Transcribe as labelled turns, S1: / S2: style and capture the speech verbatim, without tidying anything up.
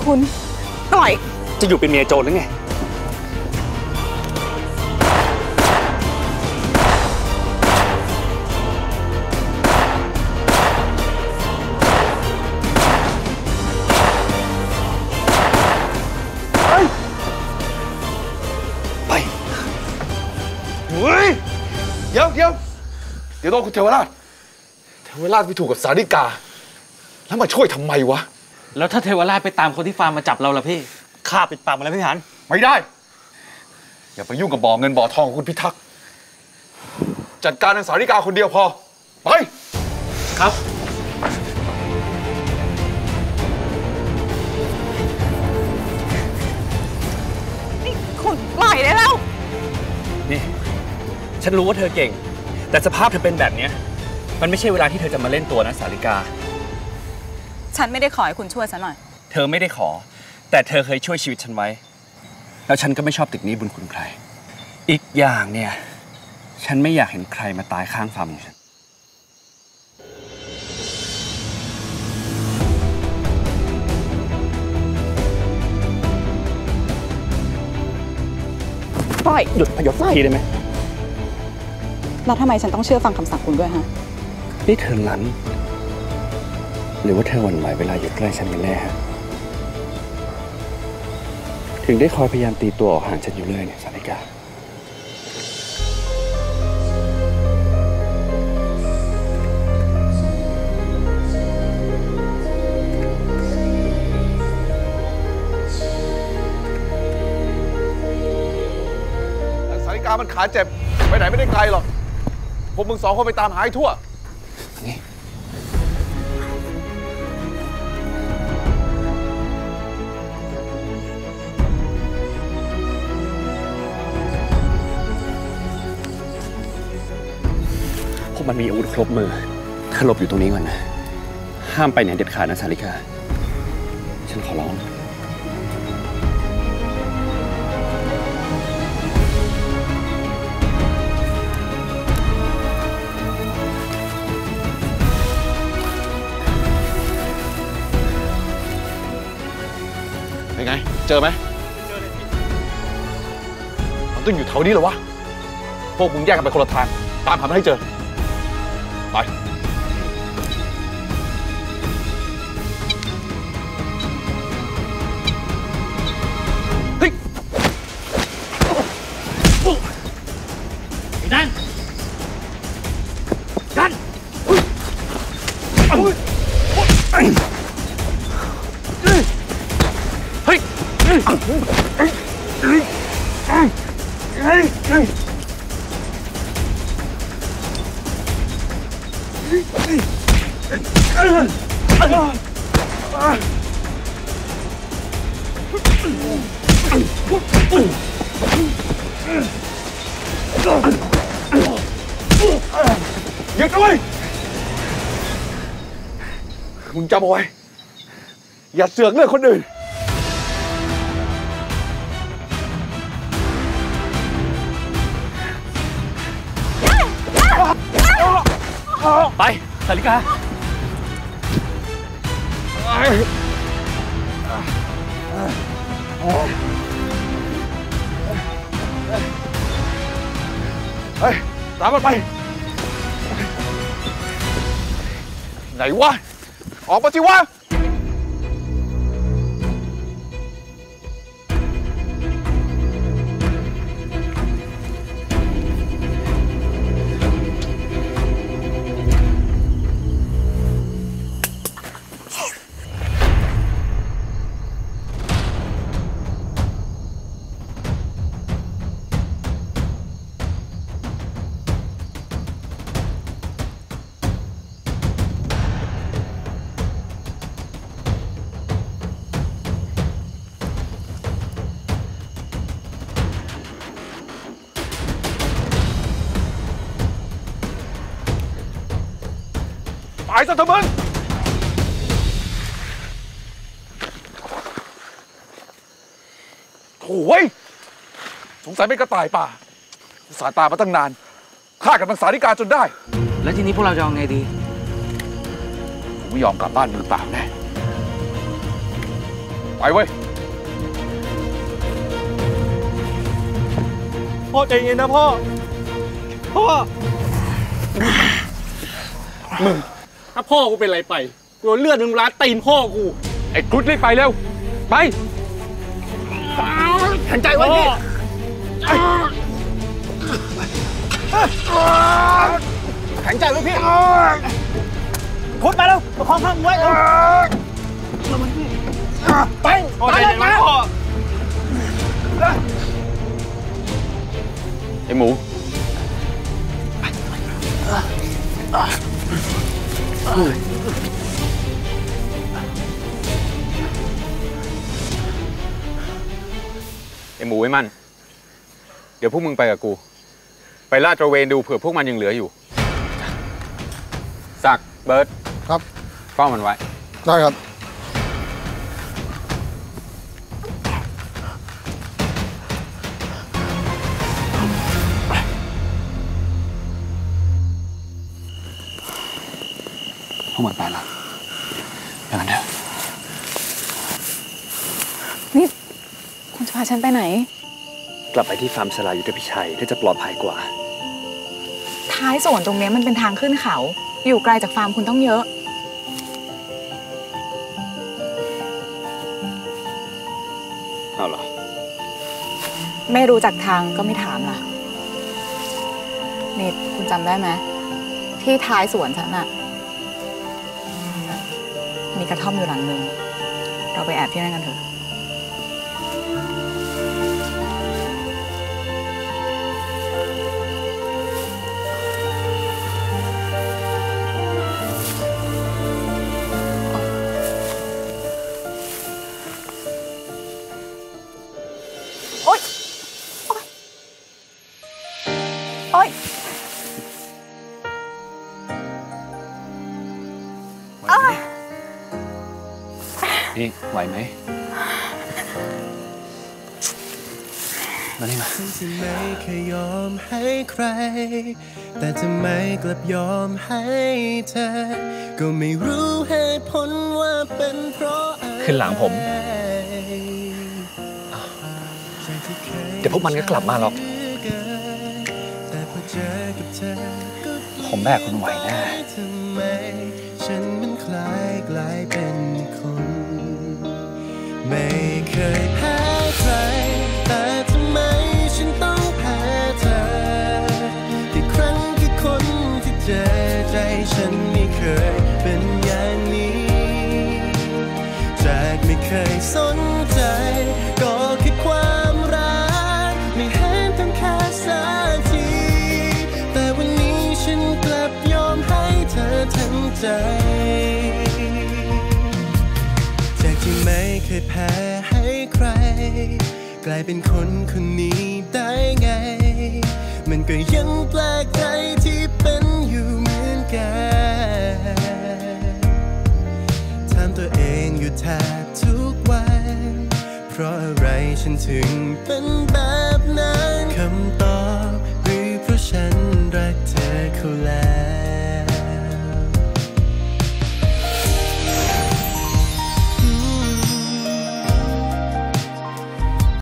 S1: คุณปล่อย
S2: จะอยู่เป็นเมียโจรหรือไงไป
S3: เฮ้ยเดี๋ยวเดี๋ยวเดี๋ยวโดนคุณเทวราชเทวราชไปถูกกับสาริกาแล้วมาช่วยทำไมวะ
S2: แล้วถ้าเทวราชไปตามคนที่ฟาร์มมาจับเราล่ะพี่ข้าปิดปากมาแล้วพี่หัน
S3: ไม่ได้อย่าไปยุ่งกับบ่อเงินบ่อทองของคุณพิทักษ์จัดการนางสาริกาคนเดียวพอไป
S2: ครับ
S1: นี่คุณปล่อยได้แล้ว
S2: นี่ฉันรู้ว่าเธอเก่งแต่สภาพเธอเป็นแบบนี้มันไม่ใช่เวลาที่เธอจะมาเล่นตัวนะสาริกา
S1: ฉันไม่ได้ขอให้คุณช่วยฉันหน่อย
S2: เธอไม่ได้ขอแต่เธอเคยช่วยชีวิตฉันไว้แล้วฉันก็ไม่ชอบตึกนี้บุญคุณใครอีกอย่างเนี่ยฉันไม่อยากเห็นใครมาตายข้างฟาร์มของฉัน
S1: ปล่อย
S2: หยุดพยศสักทีได้ไหม
S1: แล้วทำไมฉันต้องเชื่อฟังคำสั่งคุณด้วยฮะ
S2: นี่เธอลั้นหรือว่าเธอหวั่นไหวเวลาอยู่ใกล้ฉันกันแน่ฮะถึงได้คอยพยายามตีตัวออกห่างฉันอยู่เรื่อยเนี่ยสาริกา
S3: สาริกามันขาเจ็บไปไหนไม่ได้ไกลหรอกพวกมึงสองคนไปตามหาให้ทั่วนี่
S2: พวกมันมีอาวุธครบมือเธอหลบอยู่ตรงนี้ก่อนนะห้ามไปไหนเด็ดขาดนะสาริกาฉันขอร้อง
S3: เป็นไงเจอไหมเจอเลยพี่มันต้องอยู่แถวนี้เหรอวะพวกมึงแยกกันไปคนละทางตามหามันให้เจอไปเฮ้ย
S2: ดันดันเฮ้ย
S3: หยุดด้วยมึงจำเอาไว้อย่าเสือกเรื่องคนอื่น
S2: ไปสาริกา
S3: เฮ้ยตามมันไปไหนวะออกมาสิวะตายซะเถอะมึงโถ่สงสัยเป็นกระต่ายป่าสาตามาตั้งนานฆ่ากับนางสาริกาจนได้
S2: แล้วทีนี้พวกเราจะเอาไงดี
S3: ผมไม่ยอมกลับบ้านมือเปล่าแน่ไปเว้ย
S4: พ่อใจเย็นนะพ่อ พ่อ มึง ถ้าพ่อกูเป็นอะไรไปกูเลือดมึงล้าตีนพ่อกู
S3: ไอ้กรุ๊ดรีบไปเร็ว ไปแข็งใจไว้พี่แข็งใจไว้พี่พุดมาแล้วประคองข้างไว้เร็วไปพ่อใจเย็นนะพ่อไอ้หมูไอ้หมูไอ้มันเดี๋ยวพวกมึงไปกับกูไปลาดตระเวนดูเผื่อพวกมันยังเหลืออยู่ศักดิ์เบิร์ตครับเฝ้ามันไว้ได้ครับ
S2: พวกมันไปละอย่างนั้นเถอะ
S1: นี่คุณจะพาฉันไปไหน
S2: กลับไปที่ฟาร์มสลายุทธพิชัยที่จะปลอดภัยกว่า
S1: ท้ายสวนตรงนี้มันเป็นทางขึ้นเขา อยู่ไกลจากฟาร์มคุณต้องเยอะ
S2: เอาเหรอ
S1: ไม่รู้จักทางก็ไม่ถามล่ะนี่คุณจำได้ไหมที่ท้ายสวนฉันอะมีกระท่อมอยู่หลังนึงเราไปแอบที่นั่นกันเถอะโอ๊ยโอ๊ยโอ๊ย
S2: นี่ไหวไหมมานี่มา
S5: ฉันจะไม่เคยยอมให้ใครแต่จะไม่กลับยอมให้เธอก็ไม่รู้เหตุผลว่าเป็นเพราะอะไรขึ้นหลังผม
S2: เดี๋ยวพวกมันก็กลับมาหรอกผมแบกคุณไหวแน่
S5: ฉันมันคล้ายกลายเป็นคนไม่เคยแพ้ใครแต่ทำไมฉันต้องแพ้เธอกี่ครั้งกี่คนที่เจอใจฉันไม่เคยเป็นอย่างนี้จากไม่เคยสนใจก็แค่ความรักไม่เห็นต้องแค่สักทีแต่วันนี้ฉันกลับยอมให้เธอทั้งใจจากที่ไม่เคยแพ้ให้ใครกลายเป็นคนคนนี้ได้ไงมันก็ยังแปลกใจที่เป็นอยู่เหมือนกันถามตัวเองอยู่แทบทุกวันเพราะอะไรฉันถึงเป็นแบบนั้นคำตอบ